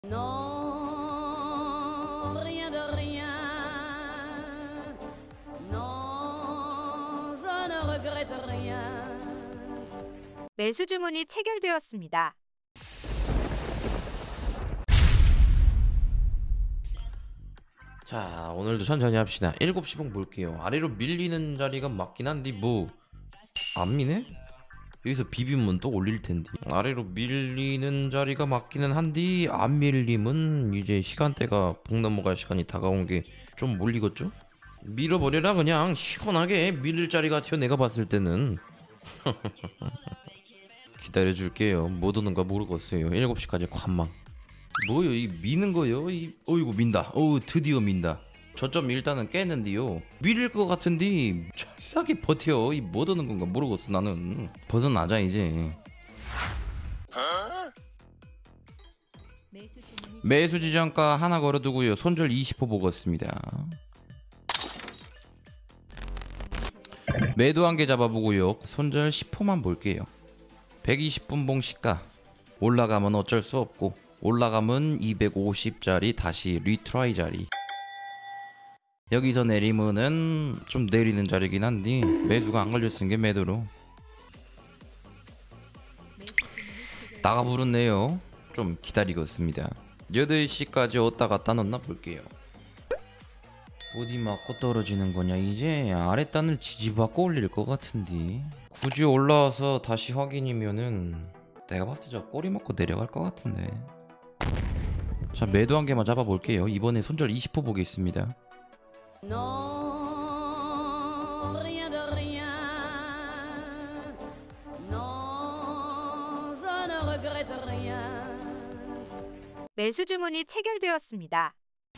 Non, rien de rien. Non, je ne regrette rien. 매수 주문이 체결되었습니다. 자, 오늘도 천천히 합시다. 7시 봉 볼게요. 아래로 밀리는 자리가 맞긴 한데 뭐 안 미네? 여기서 비비면 또 올릴 텐데. 아래로 밀리는 자리가 맞기는 한데 안 밀리면 이제 시간대가 봉 넘어갈 시간이 다가온 게 좀 몰리겠죠? 밀어버려라. 그냥 시원하게 밀릴 자리 같아요, 내가 봤을 때는. 기다려줄게요. 못 오는 거 모르겠어요. 7시까지 관망. 뭐요? 이 미는 거요? 어이구 민다. 드디어 민다. 저점 일단은 깼는데요. 밀릴 것 같은데 찰나게 버텨. 이 못 오는 건가 모르겠어. 나는 벗어나자 이제. 매수 지정가 하나 걸어두고요. 손절 20호 보겠습니다. 매도 한 개 잡아보고요. 손절 10호만 볼게요. 120분 봉 시가 올라가면 어쩔 수 없고, 올라가면 250짜리 다시 리트라이 자리. 여기서 내리면은 좀 내리는 자리긴 한데 매수가 안 걸렸은 게 매도로 나가 부르네요. 좀 기다리겠습니다. 8시까지 왔다 갔다 넣나 볼게요. 어디 맞고 떨어지는 거냐. 이제 아랫단을 지지받고 올릴 것 같은데 굳이 올라와서 다시 확인이면은 내가 봤을 때 저 꼬리 먹고 내려갈 것 같은데. 자, 매도 한 개만 잡아볼게요. 이번에 손절 20호 보겠습니다. Non, rien de rien. Non, je ne regrette rien. 매수 주문이 체결되었습니다.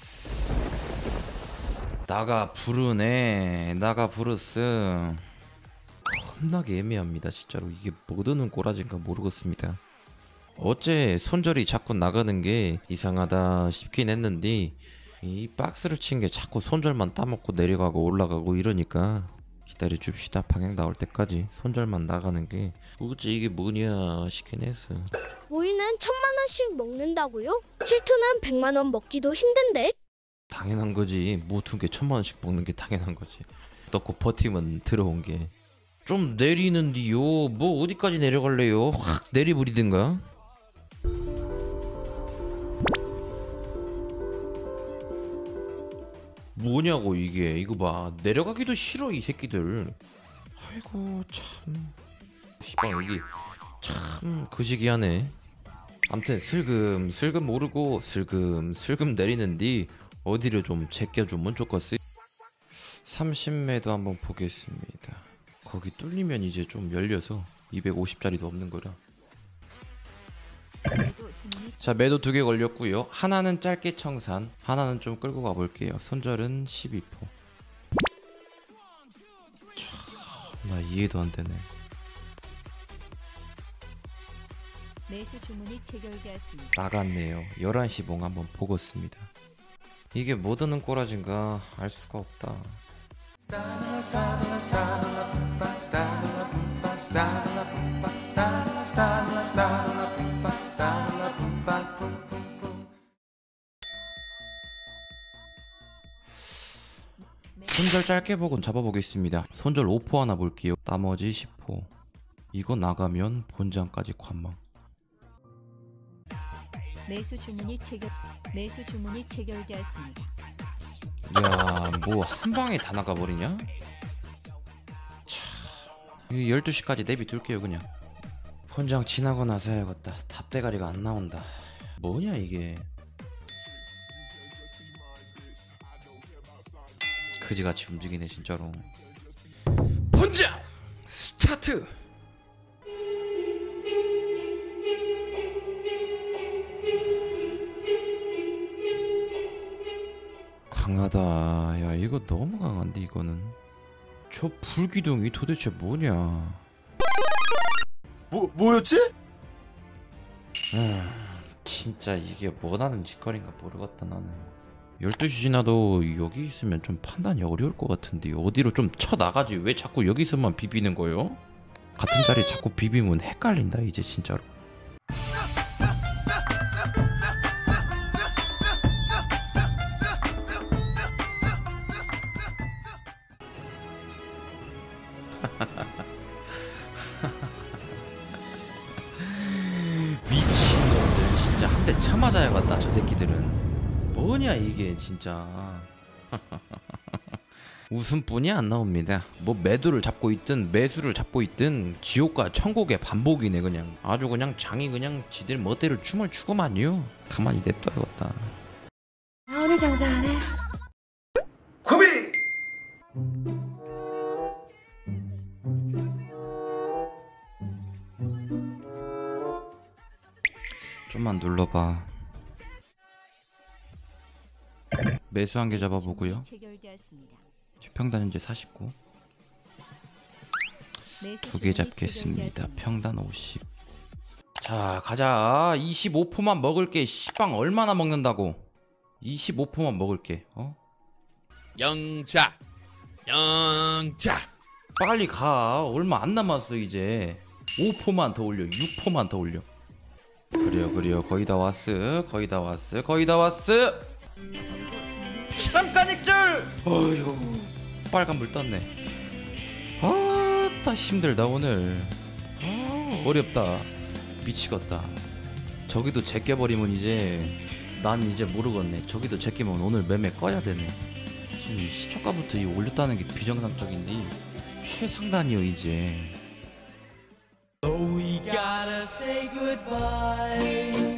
나가 부르네. 나가 부르스. 겁나게 애매합니다. 진짜로 이게 뭐 드는 꼬라진가 모르겠습니다. 어째 손절이 자꾸 나가는 게 이상하다 싶긴 했는데 이 박스를 친 게 자꾸 손절만 따먹고 내려가고 올라가고 이러니까 기다려 줍시다. 방향 나올 때까지 손절만 나가는 게 어째 이게 뭐냐 싶긴 했어. 모이는 1000만원씩 먹는다고요? 실투는 100만원 먹기도 힘든데? 당연한 거지. 모든 게 1000만원씩 먹는 게 당연한 거지. 넣고 버티면 들어온 게. 좀 내리는디요. 뭐 어디까지 내려갈래요? 확 내리부리든가. 뭐냐고 이게. 이거 봐. 내려가기도 싫어 이 새끼들. 아이고 참. 씨발 여기 참 거시기하네. 암튼 슬금 오르고 슬금 내리는디 어디를 좀 제껴주면 좋겠어. 30매도 한번 보겠습니다. 거기 뚫리면 이제 좀 열려서 250짜리도 없는 거라. 자, 매도 2개 걸렸고요. 하나는 짧게 청산, 하나는 좀 끌고 가볼게요. 손절은 12%. 나 이해도 안 되네. 매수 주문이 체결되었습니다. 나갔네요. 11시 봉 한번 보겠습니다. 이게 뭐 드는 꼬라진가 알 수가 없다. 손절 짧게 보고 잡아보겠습니다. 손절 5% 하나 볼게요. 나머지 10%. 이거 나가면 본장까지 관망. 매수 주문이 체결되었습니다. 야, 뭐 한방에 다 나가버리냐? 참, 12시까지 내비 둘게요 그냥. 본장 지나고 나서 해야겠다. 답대가리가 안 나온다. 뭐냐 이게. 그지같이 움직이네 진짜로. 본장 스타트. 강하다. 야 이거 너무 강한데 이거는. 저 불기둥이 도대체 뭐냐. 뭐였지? 진짜 이게 뭐라는 짓거리인가 모르겠다 나는. 12시 지나도 여기 있으면 좀 판단이 어려울 것 같은데 어디로 좀 쳐나가지. 왜 자꾸 여기서만 비비는 거요? 같은 자리 자꾸 비비면 헷갈린다 이제 진짜로. 차 맞아야겠다. 저 새끼들은 뭐냐 이게 진짜. 웃음뿐이 안 나옵니다. 뭐 매도를 잡고 있든 매수를 잡고 있든 지옥과 천국의 반복이네. 그냥 아주 그냥 장이 그냥 지들 멋대로 춤을 추구만요. 가만히 냅둬야겠다. 오늘 장사하네. 코비! 좀만 눌러봐. 매수 한 개 잡아보고요. 체결되었습니다. 평단 현재 49. 매수 두 개 주문이 잡겠습니다. 체결되었습니다. 평단 50. 자, 가자. 25%만 먹을게. 시방 얼마나 먹는다고? 25%만 먹을게. 어? 영자 빨리 가. 얼마 안 남았어 이제. 5%만 더 올려. 6%만 더 올려. 그래요. 거의 다 왔어. 잠깐 익절. 어휴, 빨간불 떴네. 다 힘들다 오늘. 어렵다. 미치겠다. 저기도 제껴버리면 이제 난 이제 모르겠네. 저기도 제끼면 오늘 매매 꺼야 되네. 지금 이 시초가부터 이 올렸다는 게 비정상적인데 최상단이요 이제. Oh, we gotta say goodbye.